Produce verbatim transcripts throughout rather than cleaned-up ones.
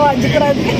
ಅಂಜಕರಾದ್ರಿ.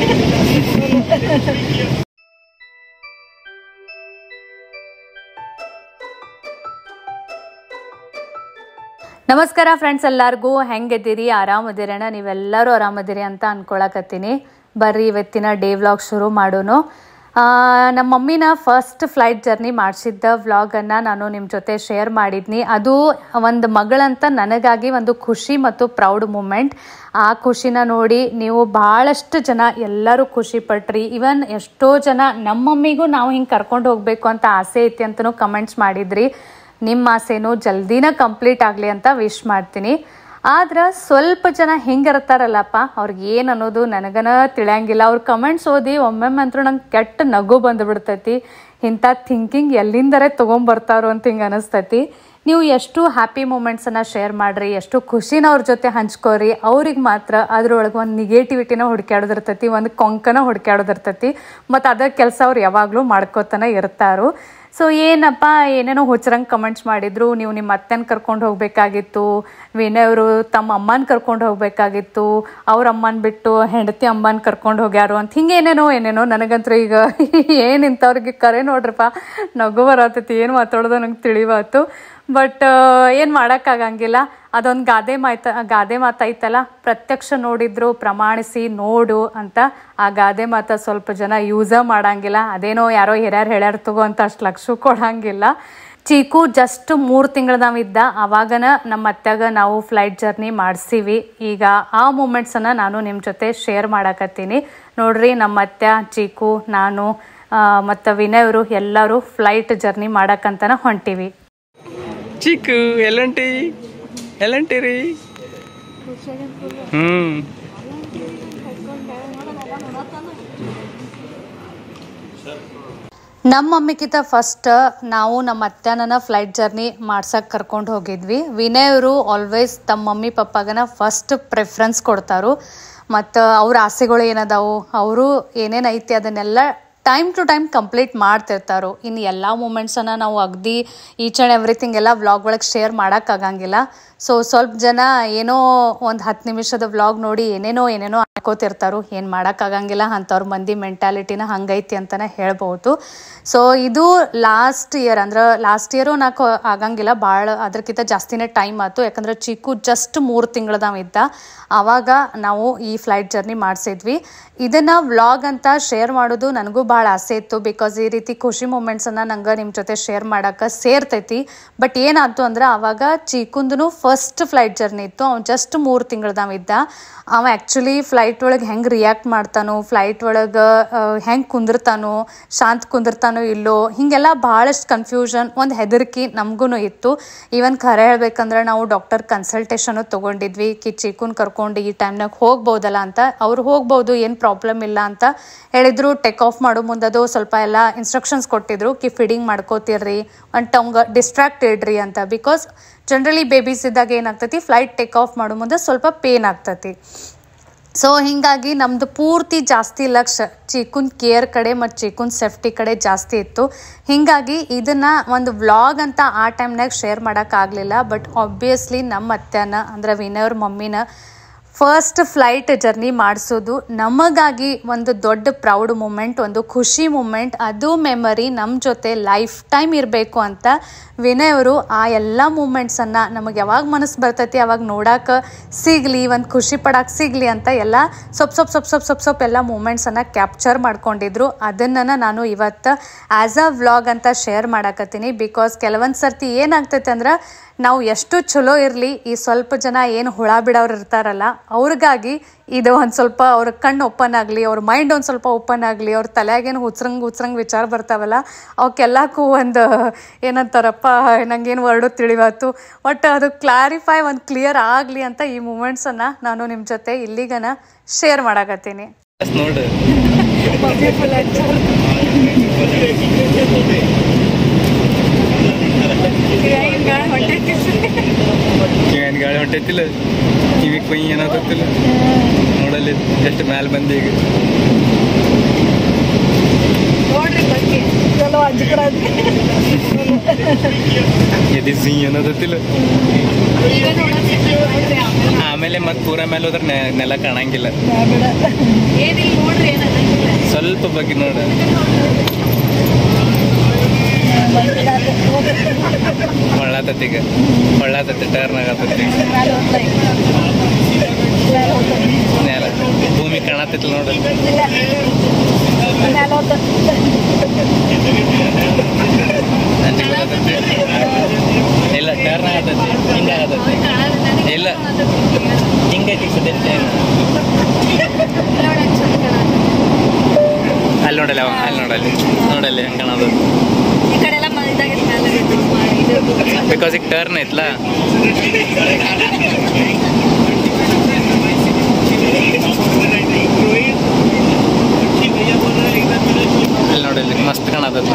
ನಮಸ್ಕಾರ ಫ್ರೆಂಡ್ಸ್, ಎಲ್ಲರಿಗೂ ಹೆಂಗಿದ್ದೀರಿ? ಆರಾಮದಿರಣ? ನೀವೆಲ್ಲರೂ ಆರಾಮದಿರಿ ಅಂತ ಅನ್ಕೊಳಕತ್ತೀನಿ. ಬರ್ರಿ ಇವತ್ತಿನ ಡೇ ವ್ಲಾಗ್ ಶುರು ಮಾಡೋನು. ನಮ್ಮ ಮಮ್ಮಿನ ಫಸ್ಟ್ ಫ್ಲೈಟ್ ಜರ್ನಿ ಮಾಡಿಸಿದ್ದ ವ್ಲಾಗನ್ನು ನಾನು ನಿಮ್ಮ ಜೊತೆ ಶೇರ್ ಮಾಡಿದ್ನಿ. ಅದು ಒಂದು ಮಗಳಂತ ನನಗಾಗಿ ಒಂದು ಖುಷಿ ಮತ್ತು ಪ್ರೌಡ್ ಮೂಮೆಂಟ್. ಆ ಖುಷಿನ ನೋಡಿ ನೀವು ಭಾಳಷ್ಟು ಜನ ಎಲ್ಲರೂ ಖುಷಿ ಪಟ್ರಿ. ಇವನ್ ಎಷ್ಟೋ ಜನ ನಮ್ಮ ಮಮ್ಮಿಗೂ ನಾವು ಹಿಂಗೆ ಕರ್ಕೊಂಡು ಹೋಗಬೇಕು ಅಂತ ಆಸೆ ಐತಿ ಅಂತಲೂ ಕಮೆಂಟ್ಸ್ ಮಾಡಿದ್ರಿ. ನಿಮ್ಮ ಆಸೆನೂ ಜಲ್ದಿನ ಕಂಪ್ಲೀಟ್ ಆಗಲಿ ಅಂತ ವಿಶ್ ಮಾಡ್ತೀನಿ. ಆದ್ರೆ ಸ್ವಲ್ಪ ಜನ ಹಿಂಗಿರ್ತಾರಲ್ಲಪ್ಪ, ಅವ್ರಿಗೆ ಏನು ಅನ್ನೋದು ನನಗನ ತಿಳಿಯಂಗಿಲ್ಲ. ಅವ್ರ ಕಮೆಂಟ್ಸ್ ಓದಿ ಒಮ್ಮೊಮ್ಮೆ ಅಂತೂ ನಂಗೆ ಕೆಟ್ಟ ನಗು ಬಂದುಬಿಡ್ತೈತಿ. ಇಂಥ ಥಿಂಕಿಂಗ್ ಎಲ್ಲಿಂದರೇ ತೊಗೊಂಬರ್ತಾರೋ ಅಂತ ಹಿಂಗೆ ಅನಿಸ್ತೈತಿ. ನೀವು ಎಷ್ಟು ಹ್ಯಾಪಿ ಮೂಮೆಂಟ್ಸನ್ನು ಶೇರ್ ಮಾಡಿರಿ, ಎಷ್ಟು ಖುಷಿನ ಅವ್ರ ಜೊತೆ ಹಂಚ್ಕೋರಿ. ಅವ್ರಿಗೆ ಮಾತ್ರ ಅದ್ರೊಳಗೆ ಒಂದು ನೆಗೆಟಿವಿಟಿನ ಹುಡ್ಕ್ಯಾಡೋದಿರ್ತೈತಿ, ಒಂದು ಕೊಂಕನ ಹುಡ್ಕ್ಯಾಡೋದಿರ್ತೈತಿ. ಮತ್ತು ಅದ ಕೆಲಸ ಅವ್ರು ಯಾವಾಗಲೂ ಮಾಡ್ಕೋತಾನೆ ಇರ್ತಾರೋ. ಸೊ ಏನಪ್ಪ ಏನೇನೋ ಹುಚ್ಚರಂಗೆ ಕಮೆಂಟ್ಸ್ ಮಾಡಿದ್ರು. ನೀವು ನಿಮ್ಮ ಅತ್ತೆನ ಕರ್ಕೊಂಡು ಹೋಗಬೇಕಾಗಿತ್ತು, ವಿನಯ್ ಅವರು ತಮ್ಮ ಅಮ್ಮನ ಕರ್ಕೊಂಡು ಹೋಗಬೇಕಾಗಿತ್ತು, ಅವ್ರ ಅಮ್ಮನ ಬಿಟ್ಟು ಹೆಂಡತಿ ಅಮ್ಮನ ಕರ್ಕೊಂಡು ಹೋಗ್ಯಾರು ಅಂತ ಹಿಂಗೆ ಏನೇನೋ ಏನೇನೋ. ನನಗಂತೂ ಈಗ ಏನು ಇಂಥವ್ರಿಗೆ ಕರೆ ನೋಡ್ರಪ್ಪ ನಗು ಬರತೈತಿ. ಏನು ಮಾತಾಡೋದು ನಂಗೆ ತಿಳಿವಾತು. ಬಟ್ ಏನು ಮಾಡೋಕ್ಕಾಗಂಗಿಲ್ಲ. ಅದೊಂದು ಗಾದೆ ಮಾಯ್ತ ಗಾದೆ ಮಾತೈತಲ್ಲ, ಪ್ರತ್ಯಕ್ಷ ನೋಡಿದ್ರು ಪ್ರಮಾಣಿಸಿ ನೋಡು ಅಂತ. ಆ ಗಾದೆ ಮಾತ ಸ್ವಲ್ಪ ಜನ ಯೂಸ ಮಾಡಂಗಿಲ್ಲ. ಅದೇನೋ ಯಾರೋ ಹಿರಿಯರು ಹೇಳ್ಯಾರ ತಗೋ ಅಂತ ಅಷ್ಟು ಲಕ್ಷ ಕೊಡಂಗಿಲ್ಲ. ಚೀಕು ಜಸ್ಟ್ ಮೂರು ತಿಂಗಳು ನಾವಿದ್ದ ಅವಾಗನ ನಮ್ಮ ಅತ್ತೆಗ ನಾವು ಫ್ಲೈಟ್ ಜರ್ನಿ ಮಾಡಿಸೀವಿ. ಈಗ ಆ ಮೂಮೆಂಟ್ಸನ್ನು ನಾನು ನಿಮ್ಮ ಜೊತೆ ಶೇರ್ ಮಾಡಕತ್ತೀನಿ. ನೋಡ್ರಿ, ನಮ್ಮ ಅತ್ತೆ, ಚೀಕು, ನಾನು ಮತ್ತು ವಿನಯ್ ಅವರು ಎಲ್ಲರೂ ಫ್ಲೈಟ್ ಜರ್ನಿ ಮಾಡಕ್ಕಂತನ ಹೊಂಟೀವಿ. ಚೀಕು ಎಲ್ಲಂಟಿ ಎಲ್ಲಂಟಿರಿ? ಹ್ಮ್ ನಮ್ಮ ಮಮ್ಮಿಗಿಂತ ಫಸ್ಟ್ ನಾವು ನಮ್ಮ ಅತ್ತೆನ ಫ್ಲೈಟ್ ಜರ್ನಿ ಮಾಡ್ಸಕ್ಕೆ ಕರ್ಕೊಂಡು ಹೋಗಿದ್ವಿ. ವಿನಯ್ ಅವರು ಆಲ್ವೇಸ್ ತಮ್ಮ ಮಮ್ಮಿ ಪಪ್ಪಾಗನ ಫಸ್ಟ್ ಪ್ರಿಫರೆನ್ಸ್ ಕೊಡ್ತಾರೋ. ಮತ್ತು ಅವ್ರ ಆಸೆಗಳು ಏನದಾವು, ಅವರು ಏನೇನು ಐತಿ ಅದನ್ನೆಲ್ಲ ಟೈಮ್ ಟು ಟೈಮ್ ಕಂಪ್ಲೀಟ್ ಮಾಡ್ತಿರ್ತಾರೋ. ಇನ್ನು ಎಲ್ಲ ಮೂಮೆಂಟ್ಸನ್ನು ನಾವು ಅಗದಿ ಈಚ್ ಆ್ಯಂಡ್ ಎವ್ರಿಥಿಂಗ್ ಎಲ್ಲ ವ್ಲಾಗ್ ಒಳಗೆ ಶೇರ್ ಮಾಡೋಕ್ಕಾಗಂಗಿಲ್ಲ. ಸೊ ಸ್ವಲ್ಪ ಜನ ಏನೋ ಒಂದು ಹತ್ತು ನಿಮಿಷದ ವ್ಲಾಗ್ ನೋಡಿ ಏನೇನೋ ಏನೇನೋ ಅನ್ಕೋತಿರ್ತಾರೋ. ಏನು ಮಾಡೋಕ್ಕಾಗಂಗಿಲ್ಲ, ಅಂಥವ್ರ ಮಂದಿ ಮೆಂಟಾಲಿಟಿನ ಹಂಗೈತಿ ಅಂತಲೇ ಹೇಳ್ಬೋದು. ಸೊ ಇದು ಲಾಸ್ಟ್ ಇಯರ್, ಅಂದ್ರೆ ಲಾಸ್ಟ್ ಇಯರು ನಾಲ್ಕು ಆಗಂಗಿಲ್ಲ, ಭಾಳ ಅದಕ್ಕಿಂತ ಜಾಸ್ತಿನೇ ಟೈಮ್ ಆಯ್ತು. ಯಾಕಂದ್ರೆ ಚಿಕ್ಕು ಜಸ್ಟ್ ಮೂರು ತಿಂಗಳದಾವಿದ್ದ ಆವಾಗ ನಾವು ಈ ಫ್ಲೈಟ್ ಜರ್ನಿ ಮಾಡಿಸಿದ್ವಿ. ಇದನ್ನು ವ್ಲಾಗ್ ಅಂತ ಶೇರ್ ಮಾಡೋದು ನನಗೂ ಭಾಳ ಆಸೆ ಇತ್ತು. ಬಿಕಾಸ್ ಈ ರೀತಿ ಖುಷಿ ಮೂಮೆಂಟ್ಸನ್ನು ನಂಗೆ ನಿಮ್ಮ ಜೊತೆ ಶೇರ್ ಮಾಡೋಕ್ಕೆ ಸೇರ್ತೈತಿ. ಬಟ್ ಏನಾಯ್ತು ಅಂದ್ರೆ ಆವಾಗ ಚೀಕುಂದೂ ಫಸ್ಟ್ ಫ್ಲೈಟ್ ಜರ್ನಿ ಇತ್ತು. ಅವ್ನು ಜಸ್ಟ್ ಮೂರು ತಿಂಗಳದಾವಿದ್ದ. ಅವ ಆ್ಯಕ್ಚುಲಿ ಫ್ಲೈಟ್ ಒಳಗೆ ಹೆಂಗೆ ರಿಯಾಕ್ಟ್ ಮಾಡ್ತಾನೋ, ಫ್ಲೈಟ್ ಒಳಗೆ ಹೆಂಗೆ ಕುಂದಿರ್ತಾನೋ, ಶಾಂತ ಕುಂದಿರ್ತಾನೋ ಇಲ್ಲೋ, ಹೀಗೆಲ್ಲ ಭಾಳಷ್ಟು ಕನ್ಫ್ಯೂಷನ್, ಒಂದು ಹೆದರಿಕೆ ನಮಗೂ ಇತ್ತು. ಈವನ್ ಖರೆ ಹೇಳ್ಬೇಕಂದ್ರೆ ನಾವು ಡಾಕ್ಟರ್ ಕನ್ಸಲ್ಟೇಷನು ತೊಗೊಂಡಿದ್ವಿ ಕಿ ಚೀಕುನ್ ಕರ್ಕೊಂಡು ಈ ಟೈಮ್ನಾಗ ಹೋಗ್ಬೋದಲ್ಲ ಅಂತ. ಅವ್ರು ಹೋಗ್ಬೋದು, ಏನು ಪ್ರಾಬ್ಲಮ್ ಇಲ್ಲ ಅಂತ ಹೇಳಿದ್ರು. ಟೇಕ್ ಆಫ್ ಮಾಡೋ ಮುಂದದು ಸ್ವಲ್ಪ ಎಲ್ಲ ಇನ್ಸ್ಟ್ರಕ್ಷನ್ಸ್ ಕೊಟ್ಟಿದ್ರು ಕಿ ಫೀಡಿಂಗ್ ಮಾಡ್ಕೋತಿರ್ರಿ, ಅಂಡ್ ಅವಂಗೆ ಡಿಸ್ಟ್ರಾಕ್ಟ್ ಇಡ್ರಿ ಅಂತ. ಬಿಕಾಸ್ ಜನರಲಿ ಬೇಬೀಸ್ ಇದ್ದಾಗ ಏನಾಗ್ತೈತಿ, ಫ್ಲೈಟ್ ಟೇಕ್ ಆಫ್ ಮಾಡೋ ಮುಂದೆ ಸ್ವಲ್ಪ ಪೇನ್ ಆಗ್ತೈತಿ. ಸೊ ಹೀಗಾಗಿ ನಮ್ಮದು ಪೂರ್ತಿ ಜಾಸ್ತಿ ಲಕ್ಷ ಚೀಕುನ್ ಕೇರ್ ಕಡೆ ಮತ್ತು ಚೀಕುನ್ ಸೇಫ್ಟಿ ಕಡೆ ಜಾಸ್ತಿ ಇತ್ತು. ಹೀಗಾಗಿ ಇದನ್ನು ಒಂದು ವ್ಲಾಗ್ ಅಂತ ಆ ಟೈಮ್ನಾಗ ಶೇರ್ ಮಾಡೋಕ್ಕಾಗಲಿಲ್ಲ. ಬಟ್ ಆಬ್ವಿಯಸ್ಲಿ ನಮ್ಮ ಅತ್ತೆನ ಅಂದ್ರೆ ವಿನಯ್ ಅವ್ರ ಮಮ್ಮಿನ ಫಸ್ಟ್ ಫ್ಲೈಟ್ ಜರ್ನಿ ಮಾಡಿಸೋದು ನಮಗಾಗಿ ಒಂದು ದೊಡ್ಡ ಪ್ರೌಡ್ ಮೂಮೆಂಟ್, ಒಂದು ಖುಷಿ ಮೂಮೆಂಟ್. ಅದು ಮೆಮರಿ ನಮ್ಮ ಜೊತೆ ಲೈಫ್ ಟೈಮ್ ಇರಬೇಕು ಅಂತ ವಿನಯ್ ಅವರು ಆ ಎಲ್ಲ ಮೂಮೆಂಟ್ಸನ್ನು ನಮಗೆ ಯಾವಾಗ ಮನಸ್ಸು ಬರ್ತೈತಿ ಅವಾಗ ನೋಡೋಕೆ ಸಿಗಲಿ, ಒಂದು ಖುಷಿ ಪಡೋಕೆ ಸಿಗಲಿ ಅಂತ ಎಲ್ಲ ಸೊಪ್ಪು ಸೊಪ್ಪು ಸೊಪ್ಪು ಸೊಪ್ಪು ಸೊಪ್ಪು ಸೊಪ್ಪು ಎಲ್ಲ ಮೂಮೆಂಟ್ಸನ್ನು ಕ್ಯಾಪ್ಚರ್ ಮಾಡ್ಕೊಂಡಿದ್ರು. ಅದನ್ನು ನಾನು ಇವತ್ತು ಆ್ಯಸ್ ಅ ವ್ಲಾಗ್ ಅಂತ ಶೇರ್ ಮಾಡಕತ್ತೀನಿ. ಬಿಕಾಸ್ ಕೆಲವೊಂದು ಸರ್ತಿ ಏನಾಗ್ತೈತೆ ಅಂದ್ರೆ ನಾವು ಎಷ್ಟು ಚಲೋ ಇರಲಿ, ಈ ಸ್ವಲ್ಪ ಜನ ಏನು ಹುಳ ಬಿಡೋರು ಇರ್ತಾರಲ್ಲ ಅವ್ರಿಗಾಗಿ ಇದು ಒಂದು ಸ್ವಲ್ಪ ಅವ್ರ ಕಣ್ಣು ಓಪನ್ ಆಗಲಿ, ಅವ್ರ ಮೈಂಡ್ ಒಂದು ಸ್ವಲ್ಪ ಓಪನ್ ಆಗಲಿ, ಅವ್ರ ತಲೆಯಾಗೇನು ಹುಚ್ರಂಗೆ ಹುಚ್ರಂಗೆ ವಿಚಾರ ಬರ್ತಾವಲ್ಲ ಅವಕ್ಕೆಲ್ಲಕ್ಕೂ ಒಂದು ಏನಂತಾರಪ್ಪ, ನಂಗೇನು ವರ್ಡು ತಿಳಿವಾತು, ಒಟ್ಟು ಅದು ಕ್ಲಾರಿಫೈ ಒಂದು ಕ್ಲಿಯರ್ ಆಗಲಿ ಅಂತ ಈ ಮೂಮೆಂಟ್ಸನ್ನು ನಾನು ನಿಮ್ಮ ಜೊತೆ ಇಲ್ಲಿಗನ ಶೇರ್ ಮಾಡಕತ್ತೀನಿ. ಗಾಳಿ ಹೊಂಟೈತಿಲ್ಲ, ಕಿವಿ ಕೊಯ್ ಏನಾಗ್ತಿಲ್ಲ ನೋಡಲ್ಲಿ, ಎಷ್ಟು ಮ್ಯಾಲೆ ಬಂದಿ ಈಗ. ನೋಡ್ರಿ ಬಗ್ಗೆ ಚಲೋ ಅಂಜಿಕರ ಎದಿ ಸಿ ಅನ್ನೋದಿಲ್ಲ ಈಗ ನೋಡೋದ್ರಿ ಆಮೇಲೆ ಆಮೇಲೆ ಮತ್ತೆ ಪೂರ ಮೇಲೆ ಹೋದ್ರೆ ನೆ- ನೆಲ ಕಾಣಂಗಿಲ್ಲ. ಏನಿಲ್ಲ ನೋಡ್ರಿ ಏನಾಗಂಗಿಲ್ಲ. ಸ್ವಲ್ಪ ಬಗ್ಗೆ ನೋಡ. ಹೊಳ್ಳಾತತ್ತೀಗ ಹೊಳ್ಳಾತತ್ತಿ ಟರ್ನ್ ಆಗತ್ತತ್ತಿ ನೆಲ ಭೂಮಿ ಕಾಣತ್ತಿಲ್ಲ ನೋಡ. ಅಂಜಿಕೆ ಬರತೈತಿ. ಇಲ್ಲ ಟರ್ನ್ ಆಗತ್ತೈತಿ ಹಿಂಗ ಆಗತ್ತೈತಿ. ಇಲ್ಲ ಹಿಂಗೈತಿ ಸದ್ಯಕ್ಕೆ ಅಲ್ಲಿ ನೋಡಲ್ಲ ಅವ ಅಲ್ಲಿ ನೋಡಲ್ಲಿ ನೋಡಲ್ಲಿ ಹಂಗೆ ಕಾಣೋದು. ಈ ಕಡೆ ಎಲ್ಲ ಇದಾಗೈತೆ ಮೇಲೆ ಬಿಕಾಸ್ ಈಗ ಟರ್ನ್ ಐತ್ಲಾ. ಅಲ್ಲಿ ನೋಡಲ್ಲಿ ಮಸ್ತ್ ಕಾಣತೈತಿ.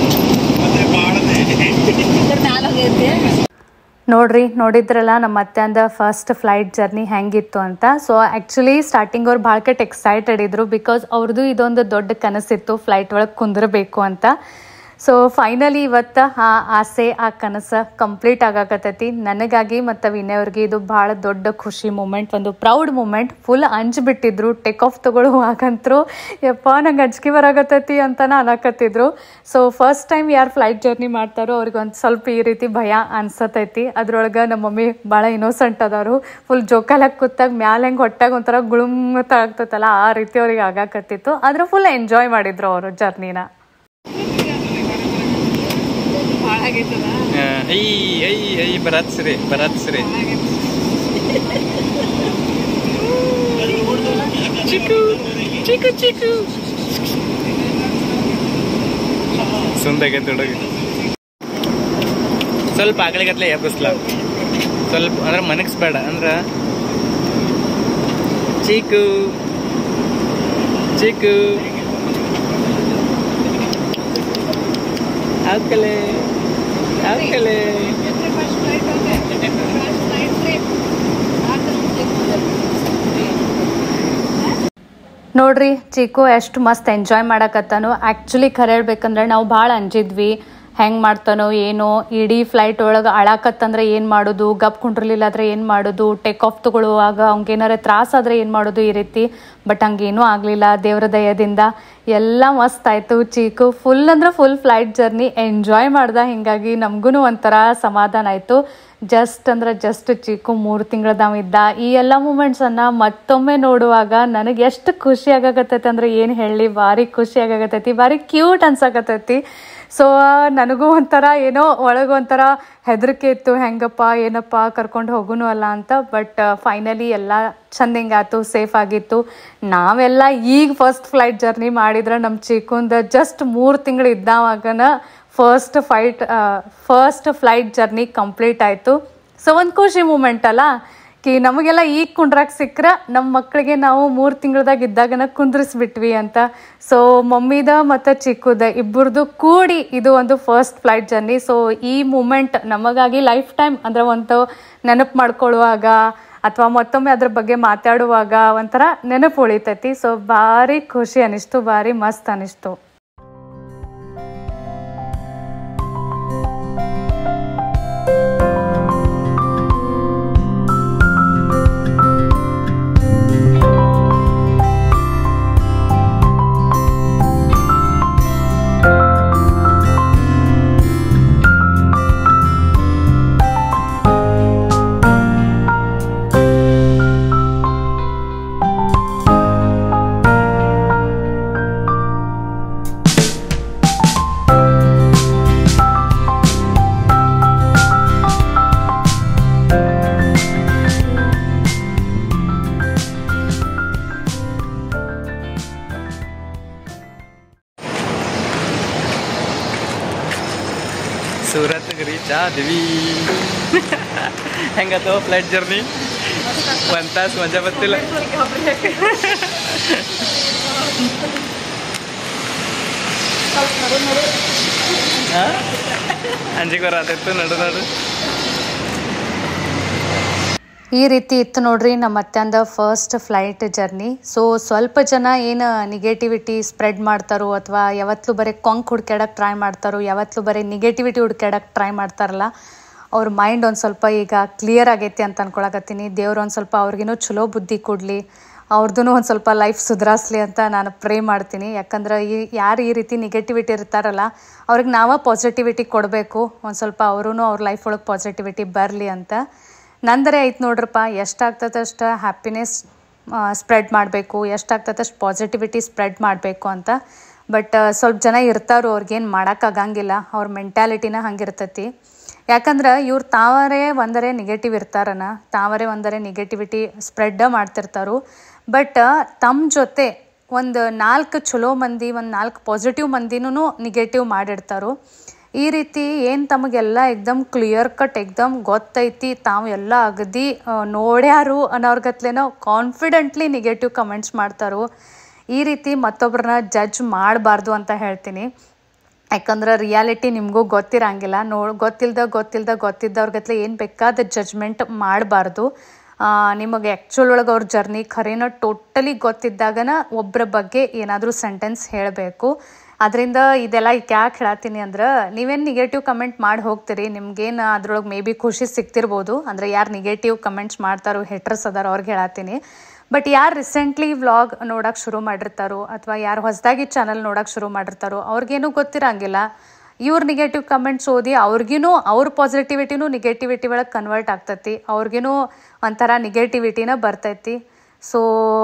ಮ್ಯಾಲ ಹೋಗೈತಿ. ನೋಡ್ರಿ ನೋಡಿದ್ರಲ್ಲ ನಮ್ಮ ಅತ್ತೆಂದ ಫಸ್ಟ್ ಫ್ಲೈಟ್ ಜರ್ನಿ ಹೆಂಗಿತ್ತು ಅಂತ. ಸೊ ಆ್ಯಕ್ಚುಲಿ ಸ್ಟಾರ್ಟಿಂಗ್ ಅವ್ರು ಭಾಳ ಕೆಟ್ಟ ಎಕ್ಸೈಟೆಡ್ ಇದ್ರು ಬಿಕಾಸ್ ಅವ್ರದ್ದು ಇದೊಂದು ದೊಡ್ಡ ಕನಸಿತ್ತು ಫ್ಲೈಟ್ ಒಳಗೆ ಕುಂದಿರಬೇಕು ಅಂತ. ಸೊ ಫೈನಲಿ ಇವತ್ತು ಆ ಆಸೆ ಆ ಕನಸು ಕಂಪ್ಲೀಟ್ ಆಗಾಕತ್ತೈತಿ ನನಗಾಗಿ ಮತ್ತು ವಿನಯ್ ಅವ್ರಿಗೆ. ಇದು ಭಾಳ ದೊಡ್ಡ ಖುಷಿ ಮೂಮೆಂಟ್, ಒಂದು ಪ್ರೌಡ್ ಮೂಮೆಂಟ್. ಫುಲ್ ಅಂಜ್ಬಿಟ್ಟಿದ್ರು ಟೇಕ್ ಆಫ್ ತೊಗೊಳ್ಳುವಾಗಂತರೂ ಯಪ್ಪ ನಂಗೆ ಅಂಜಿಕೆ ಬರಾಕತ್ತೈತಿ ಅಂತನ ಅನ್ನಕತ್ತಿದ್ರು. ಸೊ ಫಸ್ಟ್ ಟೈಮ್ ಯಾರು ಫ್ಲೈಟ್ ಜರ್ನಿ ಮಾಡ್ತಾರೋ ಅವ್ರಿಗೆ ಒಂದು ಸ್ವಲ್ಪ ಈ ರೀತಿ ಭಯ ಅನ್ಸತೈತಿ. ಅದ್ರೊಳಗೆ ನಮ್ಮ ಮಮ್ಮಿ ಭಾಳ ಇನ್ನೋಸೆಂಟ್ ಅದಾರು. ಫುಲ್ ಜೋಕಾಲಾಗಿ ಕೂತಾಗ ಮ್ಯಾಲೆ ಹೆಂಗೆ ಹೊಟ್ಟಾಗ ಒಂಥರ ಗುಳುಮತ ಆಗ್ತೈತಲ್ಲ ಆ ರೀತಿ ಅವ್ರಿಗೆ ಆಗಾಕತ್ತಿತ್ತು. ಆದ್ರೆ ಫುಲ್ ಎಂಜಾಯ್ ಮಾಡಿದ್ರು ಅವರು ಜರ್ನಿನ. ಭಾಳ ಆಗೈತದ ಐ ಐ ಐ ಬರತ್ಸ್ರಿ ಬರತ್ಸ್ರಿ ಚಿಕ್ಕು ಚಿಕ್ಕು ಚಿಕ್ಕು ಸುಂದಾಗೈತೆ ಹುಡುಗಿ. ಸ್ವಲ್ಪ ಆಗಲಿಗತ್ಲೆ ಎಬ್ಬಿಸ್ಲ ಸ್ವಲ್ಪ ಅಂದ್ರೆ ಮನಗಿಸ್ಬೇಡ ಅಂದ್ರ. ಚಿಕ್ಕು ಚಿಕ್ಕು ಆಕಲೆ ಆಕಲೆ ನೋಡ್ರಿ ಚಿಕ್ಕು ಎಷ್ಟು ಮಸ್ತ್ ಎಂಜಾಯ್ ಮಾಡಕತ್ತಾನು. ಆ್ಯಕ್ಚುಲಿ ಖರೆ ಹೇಳ್ಬೇಕಂದ್ರೆ ನಾವು ಭಾಳ ಅಂಜಿದ್ವಿ ಹೆಂಗೆ ಮಾಡ್ತಾನೋ ಏನೋ. ಇಡೀ ಫ್ಲೈಟ್ ಒಳಗೆ ಅಳಾಕತ್ತಂದ್ರೆ ಏನು ಮಾಡೋದು, ಗಪ್ ಕುಂಡ್ರಲಿಲ್ಲ ಆದರೆ ಏನು ಮಾಡೋದು, ಟೇಕ್ ಆಫ್ ತೊಗೊಳ್ಳುವಾಗ ಅವ್ನಿಗೇನಾರ ತ್ರಾಸಾದರೆ ಏನು ಮಾಡೋದು ಈ ರೀತಿ. ಬಟ್ ಹಂಗೇನೂ ಆಗಲಿಲ್ಲ ದೇವ್ರ ದಯದಿಂದ. ಎಲ್ಲ ಮಸ್ತ್ ಆಯಿತು. ಚೀಕು ಫುಲ್ ಅಂದ್ರೆ ಫುಲ್ ಫ್ಲೈಟ್ ಜರ್ನಿ ಎಂಜಾಯ್ ಮಾಡ್ದೆ. ಹೀಗಾಗಿ ನಮಗೂ ಒಂಥರ ಸಮಾಧಾನ ಆಯಿತು. ಜಸ್ಟ್ ಅಂದ್ರೆ ಜಸ್ಟ್ ಚೀಕು ಮೂರು ತಿಂಗಳದಾವ ಇದ್ದ. ಈ ಎಲ್ಲ ಮೂಮೆಂಟ್ಸನ್ನು ಮತ್ತೊಮ್ಮೆ ನೋಡುವಾಗ ನನಗೆ ಎಷ್ಟು ಖುಷಿ ಆಗಾಕತ್ತೈತಿ ಅಂದ್ರೆ ಏನು ಹೇಳಲಿ, ಭಾರಿ ಖುಷಿ ಆಗಾಕತ್ತೈತಿ, ಭಾರಿ ಕ್ಯೂಟ್ ಅನ್ಸಾಕತ್ತೈತಿ. ಸೊ ನನಗೂ ಒಂಥರ ಏನೋ ಒಳಗೆ ಒಂಥರ ಹೆದರಿಕೆ ಇತ್ತು, ಹೆಂಗಪ್ಪ ಏನಪ್ಪ ಕರ್ಕೊಂಡು ಹೋಗುನು ಅಲ್ಲ ಅಂತ. ಬಟ್ ಫೈನಲಿ ಎಲ್ಲ ಚಂದಿಂಗಾತು, ಸೇಫ್ ಆಗಿತ್ತು. ನಾವೆಲ್ಲ ಈಗ ಫಸ್ಟ್ ಫ್ಲೈಟ್ ಜರ್ನಿ ಮಾಡಿದ್ರೆ ನಮ್ಮ ಚಿಕ್ಕಂದು ಜಸ್ಟ್ ಮೂರು ತಿಂಗಳು ಇದ್ದಾವಾಗನ first flight first flight journey complete ಆಯಿತು. ಸೊ ಒಂದು ಖುಷಿ ಮೂಮೆಂಟ್ ಅಲ್ಲ ಕಿ ನಮಗೆಲ್ಲ ಈಗ ಕುಂಡ್ರಾಕ್ ಸಿಕ್ಕರೆ ನಮ್ಮ ಮಕ್ಕಳಿಗೆ ನಾವು ಮೂರು ತಿಂಗಳದಾಗ ಇದ್ದಾಗನ ಕುಂದ್ರಿಸ್ಬಿಟ್ವಿ ಅಂತ. ಸೊ ಮಮ್ಮಿದ ಮತ್ತು ಚಿಕ್ಕುದ ಇಬ್ಬರದು ಕೂಡಿ ಇದು ಒಂದು ಫಸ್ಟ್ ಫ್ಲೈಟ್ ಜರ್ನಿ. ಸೊ ಈ ಮೂಮೆಂಟ್ ನಮಗಾಗಿ ಲೈಫ್ ಟೈಮ್ ಅಂದ್ರೆ ಒಂದು ನೆನಪು ಮಾಡ್ಕೊಳ್ಳುವಾಗ ಅಥವಾ ಮತ್ತೊಮ್ಮೆ ಅದ್ರ ಬಗ್ಗೆ ಮಾತಾಡುವಾಗ ಒಂಥರ ನೆನಪು ಉಳಿತೈತಿ. ಸೊ ಭಾರಿ ಖುಷಿ ಅನಿಸ್ತು, ಭಾರಿ ಮಸ್ತ್ ಅನಿಸ್ತು. ಸೂರತ್ಗೆ ರೀಚ್ ಆದ್ವಿ. ಹೆಂಗತ್ತೋ ಫ್ಲೈಟ್ ಜರ್ನಿ? ಒಂದು ತಾಸು ಮಜಾ ಬರ್ತಿಲ್ಲ. ಅಂಜಿಗೆ ಬರತ್ತಿತ್ತು ನಡು ನಡು. ಈ ರೀತಿ ಇತ್ತು ನೋಡ್ರಿ ನಮ್ಮ ಅತ್ತೆಂದ ಫಸ್ಟ್ ಫ್ಲೈಟ್ ಜರ್ನಿ. ಸೊ ಸ್ವಲ್ಪ ಜನ ಏನು ನೆಗೆಟಿವಿಟಿ ಸ್ಪ್ರೆಡ್ ಮಾಡ್ತಾರೋ ಅಥವಾ ಯಾವತ್ತೂ ಬರೀ ಕೊಂಕ್ ಹುಡ್ಕ್ಯಾಡಕ್ಕೆ ಟ್ರೈ ಮಾಡ್ತಾರೋ, ಯಾವತ್ತೂ ಬರೀ ನೆಗೆಟಿವಿಟಿ ಹುಡ್ಕ್ಯಾಡಕ್ಕೆ ಟ್ರೈ ಮಾಡ್ತಾರಲ್ಲ, ಅವ್ರ ಮೈಂಡ್ ಒಂದು ಸ್ವಲ್ಪ ಈಗ ಕ್ಲಿಯರ್ ಆಗೈತಿ ಅಂತ ಅನ್ಕೊಳಕತ್ತೀನಿ. ದೇವ್ರು ಒಂದು ಸ್ವಲ್ಪ ಅವ್ರಿಗೇನೋ ಚಲೋ ಬುದ್ಧಿ ಕೊಡಲಿ, ಅವ್ರದ್ದು ಒಂದು ಸ್ವಲ್ಪ ಲೈಫ್ ಸುಧಾರಿಸ್ಲಿ ಅಂತ ನಾನು ಪ್ರೇ ಮಾಡ್ತೀನಿ. ಯಾಕಂದ್ರೆ ಈ ಯಾರು ಈ ರೀತಿ ನೆಗೆಟಿವಿಟಿ ಇರ್ತಾರಲ್ಲ ಅವ್ರಿಗೆ ನಾವೇ ಪಾಸಿಟಿವಿಟಿ ಕೊಡಬೇಕು. ಒಂದು ಸ್ವಲ್ಪ ಅವರೂ ಅವ್ರ ಲೈಫ್ ಒಳಗೆ ಪಾಸಿಟಿವಿಟಿ ಬರಲಿ ಅಂತ. ನಂದರೆ ಐತೆ ನೋಡ್ರಪ್ಪ, ಎಷ್ಟಾಗ್ತದಷ್ಟು ಹ್ಯಾಪಿನೆಸ್ ಸ್ಪ್ರೆಡ್ ಮಾಡಬೇಕು, ಎಷ್ಟಾಗ್ತದೆ ಅಷ್ಟು ಪಾಸಿಟಿವಿಟಿ ಸ್ಪ್ರೆಡ್ ಮಾಡಬೇಕು ಅಂತ. ಬಟ್ ಸ್ವಲ್ಪ ಜನ ಇರ್ತಾರೋ ಅವ್ರಿಗೇನು ಮಾಡೋಕ್ಕಾಗಂಗಿಲ್ಲ, ಅವ್ರ ಮೆಂಟ್ಯಾಲಿಟಿನ ಹಂಗಿರ್ತೈತಿ. ಯಾಕಂದ್ರೆ ಇವ್ರು ತಾವರೇ ಒಂದರೆ ನೆಗೆಟಿವ್ ಇರ್ತಾರನ, ತಾವರೇ ಒಂದರೆ ನೆಗೆಟಿವಿಟಿ ಸ್ಪ್ರೆಡ್ ಮಾಡ್ತಿರ್ತಾರೋ. ಬಟ್ ತಮ್ಮ ಜೊತೆ ಒಂದು ನಾಲ್ಕು ಚಲೋ ಮಂದಿ, ಒಂದು ನಾಲ್ಕು ಪಾಸಿಟಿವ್ ಮಂದಿನೂ ನೆಗೆಟಿವ್ ಮಾಡಿರ್ತಾರೋ. ಈ ರೀತಿ ಏನು ತಮಗೆಲ್ಲ ಎಕ್ದಮ್ ಕ್ಲಿಯರ್ ಕಟ್ ಎಕ್ದಮ್ ಗೊತ್ತೈತಿ, ತಾವು ಎಲ್ಲ ಅಗದಿ ನೋಡ್ಯಾರು ಅನ್ನೋರ್ಗತ್ಲೇನೋ ಕಾನ್ಫಿಡೆಂಟ್ಲಿ ನೆಗೆಟಿವ್ ಕಮೆಂಟ್ಸ್ ಮಾಡ್ತಾರೋ. ಈ ರೀತಿ ಮತ್ತೊಬ್ಬರನ್ನ ಜಡ್ಜ್ ಮಾಡಬಾರ್ದು ಅಂತ ಹೇಳ್ತೀನಿ. ಯಾಕಂದ್ರೆ ರಿಯಾಲಿಟಿ ನಿಮಗೂ ಗೊತ್ತಿರಂಗಿಲ್ಲ. ನೋ ಗೊತ್ತಿಲ್ದ ಗೊತ್ತಿಲ್ದ ಗೊತ್ತಿದ್ದವ್ರಿಗತ್ಲೆ ಏನು ಬೇಕಾದ ಜಡ್ಜ್ಮೆಂಟ್ ಮಾಡಬಾರ್ದು. ನಿಮಗೆ ಆ್ಯಕ್ಚುಲ್ ಒಳಗೆ ಅವ್ರ ಜರ್ನಿ ಖರೇನ ಟೋಟಲಿ ಗೊತ್ತಿದ್ದಾಗನ ಒಬ್ಬರ ಬಗ್ಗೆ ಏನಾದರೂ ಸೆಂಟೆನ್ಸ್ ಹೇಳಬೇಕು. ಅದರಿಂದ ಇದೆಲ್ಲ ಯಾಕೆ ಹೇಳತ್ತೀನಿ ಅಂದ್ರೆ, ನೀವೇನು ನೆಗೆಟಿವ್ ಕಮೆಂಟ್ ಮಾಡಿ ಹೋಗ್ತೀರಿ, ನಿಮ್ಗೇನು ಅದ್ರೊಳಗೆ ಮೇ ಬಿ ಖುಷಿ ಸಿಗ್ತಿರ್ಬೋದು. ಅಂದರೆ ಯಾರು ನೆಗೆಟಿವ್ ಕಮೆಂಟ್ಸ್ ಮಾಡ್ತಾರೋ, ಹೆಟ್ರಸ್ ಅದಾರೋ ಅವ್ರಿಗೆ ಹೇಳತ್ತೀನಿ. ಬಟ್ ಯಾರು ರೀಸೆಂಟ್ಲಿ ವ್ಲಾಗ್ ನೋಡೋಕೆ ಶುರು ಮಾಡಿರ್ತಾರೋ ಅಥವಾ ಯಾರು ಹೊಸದಾಗಿ ಚಾನಲ್ ನೋಡೋಕೆ ಶುರು ಮಾಡಿರ್ತಾರೋ ಅವ್ರಿಗೇನೂ ಗೊತ್ತಿರಂಗಿಲ್ಲ. ಇವ್ರ ನೆಗೆಟಿವ್ ಕಮೆಂಟ್ಸ್ ಓದಿ ಅವ್ರಿಗೂ ಅವ್ರ ಪಾಸಿಟಿವಿಟಿನೂ ನೆಗೆಟಿವಿಟಿ ಒಳಗೆ ಕನ್ವರ್ಟ್ ಆಗ್ತೈತಿ, ಅವ್ರಿಗೂ ಒಂಥರ ನೆಗೆಟಿವಿಟಿನ ಬರ್ತೈತಿ. ಸೊ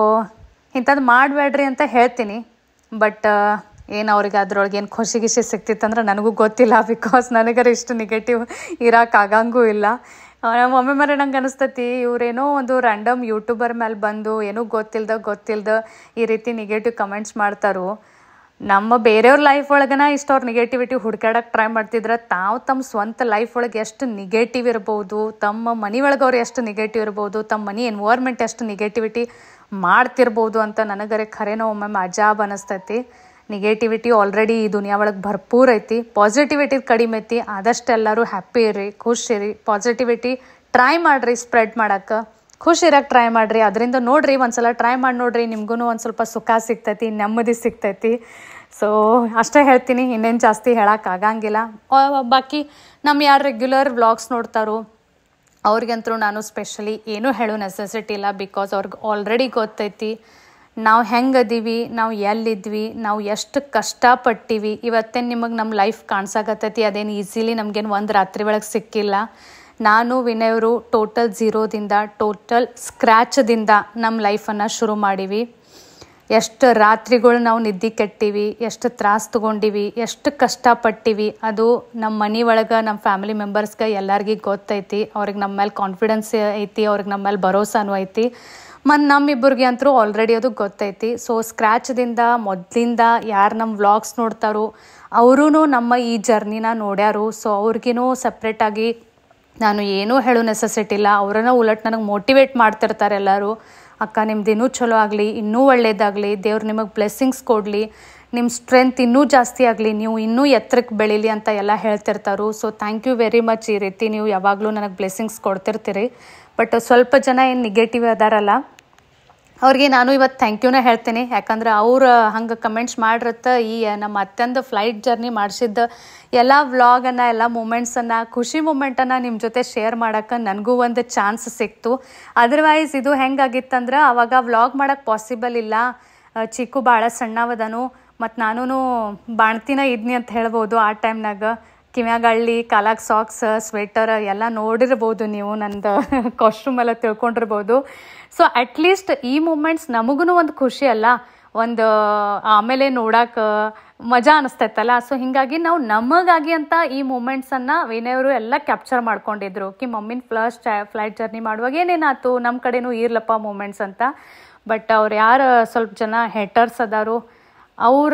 ಇಂಥದ್ದು ಮಾಡಬೇಡ್ರಿ ಅಂತ ಹೇಳ್ತೀನಿ. ಬಟ್ ಏನು ಅವ್ರಿಗೆ ಅದ್ರೊಳಗೆ ಏನು ಖುಷಿ ಗಿಷಿ ಸಿಕ್ತಿತ್ತಂದ್ರೆ ನನಗೂ ಗೊತ್ತಿಲ್ಲ. ಬಿಕಾಸ್ ನನಗರ ಇಷ್ಟು ನೆಗೆಟಿವ್ ಇರೋಕ್ಕಾಗಂಗೂ ಇಲ್ಲ. ಒಮ್ಮೆ ಮರೆ ನಂಗೆ ಅನಿಸ್ತೈತಿ ಇವರೇನೋ ಒಂದು ರ್ಯಾಂಡಮ್ ಯೂಟ್ಯೂಬರ್ ಮೇಲೆ ಬಂದು ಏನೂ ಗೊತ್ತಿಲ್ದ ಗೊತ್ತಿಲ್ದ ಈ ರೀತಿ ನೆಗೆಟಿವ್ ಕಮೆಂಟ್ಸ್ ಮಾಡ್ತಾರೋ. ನಮ್ಮ ಬೇರೆಯವ್ರ ಲೈಫ್ ಒಳಗನ ಇಷ್ಟು ಅವ್ರ ನೆಗೆಟಿವಿಟಿ ಹುಡ್ಕಾಡಕ್ಕೆ ಟ್ರೈ ಮಾಡ್ತಿದ್ರೆ, ತಾವು ತಮ್ಮ ಸ್ವಂತ ಲೈಫ್ ಒಳಗೆ ಎಷ್ಟು ನೆಗೆಟಿವ್ ಇರ್ಬೋದು, ತಮ್ಮ ಮನೆ ಒಳಗೆ ಅವ್ರು ಎಷ್ಟು ನೆಗೆಟಿವ್ ಇರ್ಬೋದು, ತಮ್ಮ ಮನೆ ಎನ್ವೈರ್ಮೆಂಟ್ ಎಷ್ಟು ನೆಗೆಟಿವಿಟಿ ಮಾಡ್ತಿರ್ಬೋದು ಅಂತ ನನಗರೆ ಖರೇನೋ ಒಮ್ಮೊಮ್ಮೆ ಅಜಾಬ್ ಅನಿಸ್ತೈತಿ. ನೆಗೆಟಿವಿಟಿ ಆಲ್ರೆಡಿ ಈ ದುನಿಯಾ ಒಳಗೆ ಭರ್ಪೂರ್ ಐತಿ, ಪಾಸಿಟಿವಿಟಿ ಕಡಿಮೆ ಐತಿ. ಆದಷ್ಟು ಎಲ್ಲರೂ ಹ್ಯಾಪಿ ಇರ್ರಿ, ಖುಷಿ ಇರಿ, ಪಾಸಿಟಿವಿಟಿ ಟ್ರೈ ಮಾಡಿರಿ ಸ್ಪ್ರೆಡ್ ಮಾಡೋಕ್ಕೆ, ಖುಷಿ ಇರೋಕ್ಕೆ ಟ್ರೈ ಮಾಡಿರಿ. ಅದರಿಂದ ನೋಡಿರಿ, ಒಂದ್ಸಲ ಟ್ರೈ ಮಾಡಿ ನೋಡಿರಿ, ನಿಮ್ಗೂ ಒಂದು ಸ್ವಲ್ಪ ಸುಖ ಸಿಗ್ತೈತಿ, ನೆಮ್ಮದಿ ಸಿಗ್ತೈತಿ. ಸೊ ಅಷ್ಟೇ ಹೇಳ್ತೀನಿ, ಇನ್ನೇನು ಜಾಸ್ತಿ ಹೇಳೋಕ್ಕಾಗಂಗಿಲ್ಲ. ಬಾಕಿ ನಮ್ಮ ಯಾರು ರೆಗ್ಯುಲರ್ ವ್ಲಾಗ್ಸ್ ನೋಡ್ತಾರೋ ಅವ್ರಿಗಂತೂ ನಾನು ಸ್ಪೆಷಲಿ ಏನೂ ಹೇಳೋ ನೆಸೆಸಿಟಿ ಇಲ್ಲ. ಬಿಕಾಸ್ ಅವ್ರಿಗೆ ಆಲ್ರೆಡಿ ಗೊತ್ತೈತಿ ನಾವು ಹೆಂಗದೀವಿ, ನಾವು ಎಲ್ಲಿದ್ವಿ, ನಾವು ಎಷ್ಟು ಕಷ್ಟಪಟ್ಟಿವಿ. ಇವತ್ತೇನು ನಿಮಗೆ ನಮ್ಮ ಲೈಫ್ ಕಾಣಿಸಾಕತ್ತೈತಿ, ಅದೇನು ಈಸಿಲಿ ನಮಗೇನು ಒಂದು ರಾತ್ರಿ ಒಳಗೆ ಸಿಕ್ಕಿಲ್ಲ. ನಾನು ವಿನಯವರು ಟೋಟಲ್ ಝೀರೋದಿಂದ, ಟೋಟಲ್ ಸ್ಕ್ರ್ಯಾಚದಿಂದ ನಮ್ಮ ಲೈಫನ್ನು ಶುರು ಮಾಡೀವಿ. ಎಷ್ಟು ರಾತ್ರಿಗಳು ನಾವು ನಿದ್ದೆ ಕೆಟ್ಟಿವಿ, ಎಷ್ಟು ತ್ರಾಸ ತೊಗೊಂಡಿವಿ, ಎಷ್ಟು ಕಷ್ಟಪಟ್ಟಿವಿ, ಅದು ನಮ್ಮ ಮನೆ ಒಳಗೆ ನಮ್ಮ ಫ್ಯಾಮಿಲಿ ಮೆಂಬರ್ಸ್ಗೆ ಎಲ್ಲರಿಗೂ ಗೊತ್ತೈತಿ. ಅವ್ರಿಗೆ ನಮ್ಮ ಮೇಲೆ ಕಾನ್ಫಿಡೆನ್ಸ್ ಐತಿ, ಅವ್ರಿಗೆ ನಮ್ಮ ಮೇಲೆ ಭರೋಸಾನೂ ಐತಿ. ಮತ್ತು ನಮ್ಮಿಬ್ಬರಿಗೆ ಅಂತೂ ಆಲ್ರೆಡಿ ಅದು ಗೊತ್ತೈತಿ. ಸೊ ಸ್ಕ್ರ್ಯಾಚ್ದಿಂದ ಮೊದಲಿಂದ ಯಾರು ನಮ್ಮ ವ್ಲಾಗ್ಸ್ ನೋಡ್ತಾರೋ ಅವರೂ ನಮ್ಮ ಈ ಜರ್ನಿನ ನೋಡ್ಯಾರು. ಸೊ ಅವ್ರಿಗೂ ಸಪ್ರೇಟಾಗಿ ನಾನು ಏನೂ ಹೇಳೋ ನೆಸೆಸಿಟಿ ಇಲ್ಲ. ಅವರನ್ನ ಉಲಟ್ ನನಗೆ ಮೋಟಿವೇಟ್ ಮಾಡ್ತಿರ್ತಾರೆ ಎಲ್ಲರೂ. ಅಕ್ಕ ನಿಮ್ದು ಇನ್ನೂ ಚಲೋ ಆಗಲಿ, ಇನ್ನೂ ಒಳ್ಳೇದಾಗಲಿ, ದೇವ್ರು ನಿಮಗೆ ಬ್ಲೆಸ್ಸಿಂಗ್ಸ್ ಕೊಡಲಿ, ನಿಮ್ಮ ಸ್ಟ್ರೆಂತ್ ಇನ್ನೂ ಜಾಸ್ತಿ ಆಗಲಿ, ನೀವು ಇನ್ನೂ ಎತ್ತರಕ್ಕೆ ಬೆಳೀಲಿ ಅಂತ ಎಲ್ಲ ಹೇಳ್ತಿರ್ತಾರೋ. So thank you very much. ಈ ರೀತಿ ನೀವು ಯಾವಾಗಲೂ ನನಗೆ ಬ್ಲೆಸ್ಸಿಂಗ್ಸ್ ಕೊಡ್ತಿರ್ತೀರಿ. ಬಟ್ ಸ್ವಲ್ಪ ಜನ ಏನು ನೆಗೆಟಿವ್ ಅದಾರಲ್ಲ ಅವ್ರಿಗೆ ನಾನು ಇವತ್ತು ಥ್ಯಾಂಕ್ ಯೂನ ಹೇಳ್ತೀನಿ. ಯಾಕಂದ್ರೆ ಅವ್ರು ಹಂಗೆ ಕಮೆಂಟ್ಸ್ ಮಾಡಿರತ್ತ ಈ ನಮ್ಮ ಅತ್ತೆಂದು ಫ್ಲೈಟ್ ಜರ್ನಿ ಮಾಡಿಸಿದ್ದ ಎಲ್ಲ ವ್ಲಾಗನ್ನು, ಎಲ್ಲ ಮೂಮೆಂಟ್ಸನ್ನು, ಖುಷಿ ಮೂಮೆಂಟನ್ನು ನಿಮ್ಮ ಜೊತೆ ಶೇರ್ ಮಾಡೋಕ್ಕೆ ನನಗೂ ಒಂದು ಚಾನ್ಸ್ ಸಿಕ್ತು. ಅದರ್ವೈಸ್ ಇದು ಹೆಂಗಾಗಿತ್ತಂದ್ರೆ ಅವಾಗ ವ್ಲಾಗ್ ಮಾಡೋಕ್ಕೆ ಪಾಸಿಬಲ್ ಇಲ್ಲ. ಚಿಕ್ಕು ಭಾಳ ಸಣ್ಣವದನು, ಮತ್ತು ನಾನು ಬಾಣ್ತಿನ ಇದ್ನಿ ಅಂತ ಹೇಳ್ಬೋದು. ಆ ಟೈಮ್ನಾಗ ಕಿವ್ಯಾಗ ಹಳ್ಳಿ, ಕಾಲಾಗ ಸಾಕ್ಸ್, ಸ್ವೆಟರ್ ಎಲ್ಲ ನೋಡಿರ್ಬೋದು ನೀವು, ನಂದು ಕಾಸ್ಟ್ಯೂಮ್ ಎಲ್ಲ ತಿಳ್ಕೊಂಡಿರ್ಬೋದು. ಸೊ ಅಟ್ಲೀಸ್ಟ್ ಈ ಮೂಮೆಂಟ್ಸ್ ನಮಗೂ ಒಂದು ಖುಷಿ ಅಲ್ಲ, ಒಂದು ಆಮೇಲೆ ನೋಡೋಕೆ ಮಜಾ ಅನಿಸ್ತೈತಲ್ಲ. ಸೊ ಹೀಗಾಗಿ ನಾವು ನಮಗಾಗಿ ಅಂತ ಈ ಮೂಮೆಂಟ್ಸನ್ನು ವಿನಯವರು ಎಲ್ಲ ಕ್ಯಾಪ್ಚರ್ ಮಾಡ್ಕೊಂಡಿದ್ರು. ಕಿ ಮಮ್ಮಿನ ಫಸ್ಟ್ ಫ್ಲೈಟ್ ಜರ್ನಿ ಮಾಡುವಾಗ ಏನೇನಾಯ್ತು, ನಮ್ಮ ಕಡೆನೂ ಇರ್ಲಪ್ಪ ಮೂಮೆಂಟ್ಸ್ ಅಂತ. ಬಟ್ ಅವ್ರು ಯಾರು ಸ್ವಲ್ಪ ಜನ ಹೇಟರ್ಸ್ ಅದಾರು ಅವ್ರ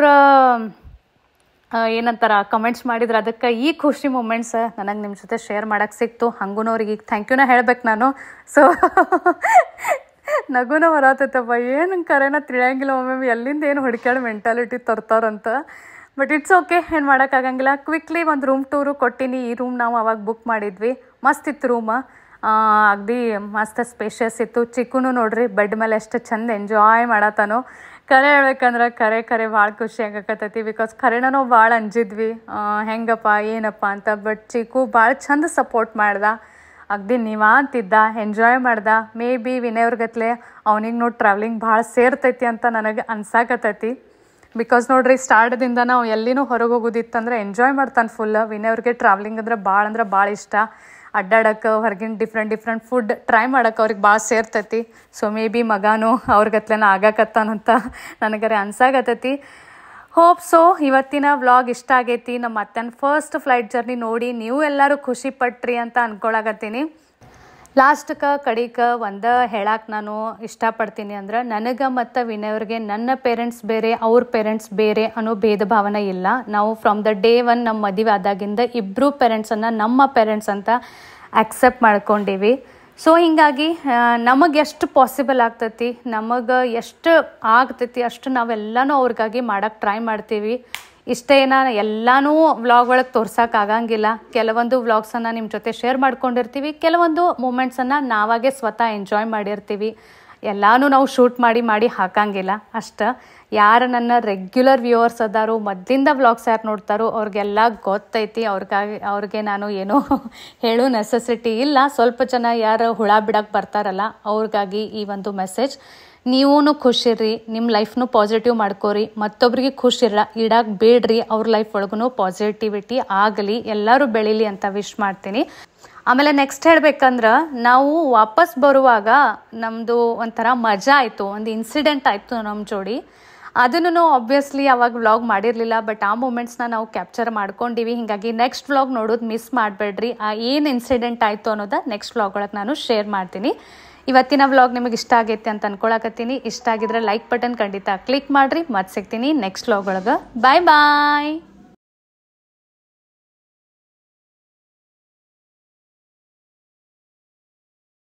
ಏನಂತಾರ ಕಮೆಂಟ್ಸ್ ಮಾಡಿದ್ರೆ, ಅದಕ್ಕೆ ಈ ಖುಷಿ ಮೂಮೆಂಟ್ಸ್ ನನಗೆ ನಿಮ್ಮ ಜೊತೆ ಶೇರ್ ಮಾಡೋಕ್ಕೆ ಸಿಕ್ತು. ಹಂಗೂ ಅವ್ರಿಗೆ ಈಗ ಥ್ಯಾಂಕ್ ಯೂನ ಹೇಳ್ಬೇಕು ನಾನು. ಸೊ ನಗುನ ಬರತ್ತೈತಪ್ಪ, ಏನು ಕರೆನ ತಿಳಿಯಂಗಿಲ್ಲ ಒಮ್ಮೆ ಎಲ್ಲಿಂದ ಏನು ಹುಡುಕ್ಯಾಡ ಮೆಂಟಾಲಿಟಿ ತರ್ತಾರಂತ. ಬಟ್ ಇಟ್ಸ್ ಓಕೆ, ಏನು ಮಾಡೋಕ್ಕಾಗಂಗಿಲ್ಲ. ಕ್ವಿಕ್ಲಿ ಒಂದು ರೂಮ್ ಟೂರು ಕೊಟ್ಟಿನಿ. ಈ ರೂಮ್ ನಾವು ಅವಾಗ ಬುಕ್ ಮಾಡಿದ್ವಿ, ಮಸ್ತ್ ಇತ್ತು ರೂಮ್. ಅಗದಿ ಮಸ್ತ್ ಸ್ಪೇಷಿಯಸ್ ಇತ್ತು. ಚಿಕ್ಕುನು ನೋಡ್ರಿ ಬೆಡ್ ಮೇಲೆ ಎಷ್ಟು ಚಂದ ಎಂಜಾಯ್ ಮಾಡತ್ತಾನೋ. ಕರೆ ಹೇಳ್ಬೇಕಂದ್ರೆ ಕರೆ ಕರೆ ಭಾಳ ಖುಷಿ ಆಗಕತ್ತೈತಿ. ಬಿಕಾಸ್ ಕರೆನ ನಾವು ಭಾಳ ಅಂಜಿದ್ವಿ ಹೆಂಗಪ್ಪ ಏನಪ್ಪ ಅಂತ. ಬಟ್ ಚಿಕ್ಕು ಭಾಳ ಚಂದ ಸಪೋರ್ಟ್ ಮಾಡ್ದ, ಅಗದಿ ನಿವಾಂತಿದ್ದ, ಎಂಜಾಯ್ ಮಾಡ್ದ. ಮೇ ಬಿ ವಿನಯವ್ರಿಗತ್ಲೆ ಅವ್ನಿಗೆ ನೋಡಿ ಟ್ರಾವೆಲಿಂಗ್ ಭಾಳ ಸೇರ್ತೈತಿ ಅಂತ ನನಗೆ ಅನ್ಸಾಕತ್ತೈತಿ. ಬಿಕಾಸ್ ನೋಡ್ರಿ ಸ್ಟಾರ್ಟ್ದಿಂದ ನಾವು ಎಲ್ಲಿನೂ ಹೊರಗೆ ಹೋಗೋದಿತ್ತಂದ್ರೆ ಎಂಜಾಯ್ ಮಾಡ್ತಾನೆ ಫುಲ್. ವಿನಯವ್ರಿಗೆ ಟ್ರಾವೆಲಿಂಗ್ ಅಂದ್ರೆ ಭಾಳ ಅಂದ್ರೆ ಭಾಳ ಇಷ್ಟ. ಅಡ್ಡಾಡಕ್ಕೆ ಹೊರಗಿನ ಡಿಫ್ರೆಂಟ್ ಡಿಫ್ರೆಂಟ್ ಫುಡ್ ಟ್ರೈ ಮಾಡೋಕೆ ಅವ್ರಿಗೆ ಭಾಳ ಸೇರ್ತೈತಿ. ಸೊ ಮೇ ಬಿ ಮಗಾನು ಅವ್ರಿಗತ್ಲೆನ ಆಗಾಕತ್ತಾನಂತ ನನಗರೆ ಅನ್ಸಾಗತ್ತೈತಿ. ಹೋಪ್ ಸೊ ಇವತ್ತಿನ ವ್ಲಾಗ್ ಇಷ್ಟ ಆಗೈತಿ. ನಮ್ಮ ಅತ್ತನ ಫಸ್ಟ್ ಫ್ಲೈಟ್ ಜರ್ನಿ ನೋಡಿ ನೀವು ಎಲ್ಲರೂ ಖುಷಿ ಪಟ್ರಿ ಅಂತ ಅನ್ಕೊಳಕತ್ತೀನಿ. ಲಾಸ್ಟ್ಗೆ ಕಡಿಗೆ ಒಂದು ಹೇಳಕ್ಕೆ ನಾನು ಇಷ್ಟಪಡ್ತೀನಿ ಅಂದ್ರೆ, ನನಗೆ ಮತ್ತು ವಿನಯವ್ರಿಗೆ ನನ್ನ ಪೇರೆಂಟ್ಸ್ ಬೇರೆ ಅವ್ರ ಪೇರೆಂಟ್ಸ್ ಬೇರೆ ಅನ್ನೋ ಭೇದ ಭಾವನೆ ಇಲ್ಲ. ನಾವು ಫ್ರಮ್ ದ ಡೇ ಒನ್ ನಮ್ಮ ಮದುವೆ ಆದಾಗಿಂದ ಇಬ್ಬರು ಪೇರೆಂಟ್ಸನ್ನು ನಮ್ಮ ಪೇರೆಂಟ್ಸ್ ಅಂತ ಆಕ್ಸೆಪ್ಟ್ ಮಾಡ್ಕೊಂಡೀವಿ. ಸೊ ಹೀಗಾಗಿ ನಮಗೆ ಎಷ್ಟು ಪಾಸಿಬಲ್ ಆಗ್ತೈತಿ, ನಮಗೆ ಎಷ್ಟು ಆಗ್ತೈತಿ ಅಷ್ಟು ನಾವೆಲ್ಲನೂ ಅವ್ರಿಗಾಗಿ ಮಾಡೋಕ್ಕೆ ಟ್ರೈ ಮಾಡ್ತೀವಿ. ಇಷ್ಟೇ ನಾನು ಎಲ್ಲನೂ ವ್ಲಾಗ್ ಒಳಗೆ ತೋರ್ಸೋಕೆ ಆಗಂಗಿಲ್ಲ. ಕೆಲವೊಂದು ವ್ಲಾಗ್ಸನ್ನು ನಿಮ್ಮ ಜೊತೆ ಶೇರ್ ಮಾಡ್ಕೊಂಡಿರ್ತೀವಿ, ಕೆಲವೊಂದು ಮೂಮೆಂಟ್ಸನ್ನು ನಾವಾಗೆ ಸ್ವತಃ ಎಂಜಾಯ್ ಮಾಡಿರ್ತೀವಿ. ಎಲ್ಲನೂ ನಾವು ಶೂಟ್ ಮಾಡಿ ಮಾಡಿ ಹಾಕಂಗಿಲ್ಲ ಅಷ್ಟು. ಯಾರು ನನ್ನ ರೆಗ್ಯುಲರ್ ವ್ಯೂವರ್ಸ್ ಅದಾರೋ, ಮೊದಲಿಂದ ವ್ಲಾಗ್ಸ್ ಯಾರು ನೋಡ್ತಾರೋ ಅವ್ರಿಗೆಲ್ಲ ಗೊತ್ತೈತಿ. ಅವ್ರಿಗಾಗಿ ಅವ್ರಿಗೆ ನಾನು ಏನೋ ಹೇಳೋ ನೆಸೆಸಿಟಿ ಇಲ್ಲ. ಸ್ವಲ್ಪ ಜನ ಯಾರು ಹುಳ ಬಿಡಕ್ಕೆ ಬರ್ತಾರಲ್ಲ ಅವ್ರಿಗಾಗಿ ಈ ಒಂದು ಮೆಸೇಜ್. ನೀವೂ ಖುಷಿರ್ರಿ, ನಿಮ್ಮ ಲೈಫ್ನು ಪಾಸಿಟಿವ್ ಮಾಡ್ಕೋರಿ, ಮತ್ತೊಬ್ರಿಗೆ ಖುಷಿರ ಇಡಕ್ಕೆ ಬೇಡ್ರಿ. ಅವ್ರ ಲೈಫ್ ಒಳಗೂ ಪಾಸಿಟಿವಿಟಿ ಆಗಲಿ, ಎಲ್ಲರೂ ಬೆಳೀಲಿ ಅಂತ ವಿಶ್ ಮಾಡ್ತೀನಿ. ಆಮೇಲೆ ನೆಕ್ಸ್ಟ್ ಹೇಳ್ಬೇಕಂದ್ರೆ, ನಾವು ವಾಪಸ್ ಬರುವಾಗ ನಮ್ಮದು ಒಂಥರ ಮಜಾ ಆಯಿತು, ಒಂದು ಇನ್ಸಿಡೆಂಟ್ ಆಯಿತು ನಮ್ಮ ಜೋಡಿ. ಅದನ್ನು ಆಬ್ವಿಯಸ್ಲಿ ಅವಾಗ ವ್ಲಾಗ್ ಮಾಡಿರಲಿಲ್ಲ, ಬಟ್ ಆ ಮೂಮೆಂಟ್ಸ್ನ ನಾವು ಕ್ಯಾಪ್ಚರ್ ಮಾಡ್ಕೊಂಡಿವಿ. ಹೀಗಾಗಿ ನೆಕ್ಸ್ಟ್ ವ್ಲಾಗ್ ನೋಡೋದು ಮಿಸ್ ಮಾಡಬೇಡ್ರಿ. ಆ ಏನು ಇನ್ಸಿಡೆಂಟ್ ಆಯಿತು ಅನ್ನೋದು ನೆಕ್ಸ್ಟ್ ವ್ಲಾಗ್ ಒಳಗೆ ನಾನು ಶೇರ್ ಮಾಡ್ತೀನಿ. ಇವತ್ತಿನ ವ್ಲಾಗ್ ನಿಮಗೆ ಇಷ್ಟ ಆಗೈತೆ ಅಂತ ಅನ್ಕೊಳಕತ್ತೀನಿ. ಇಷ್ಟ ಆಗಿದ್ರೆ ಲೈಕ್ ಬಟನ್ ಖಂಡಿತ ಕ್ಲಿಕ್ ಮಾಡಿರಿ. ಮತ್ತೆ ಸಿಗ್ತೀನಿ ನೆಕ್ಸ್ಟ್ ವ್ಲಾಗ್ ಒಳಗೆ. ಬಾಯ್ ಬಾಯ್.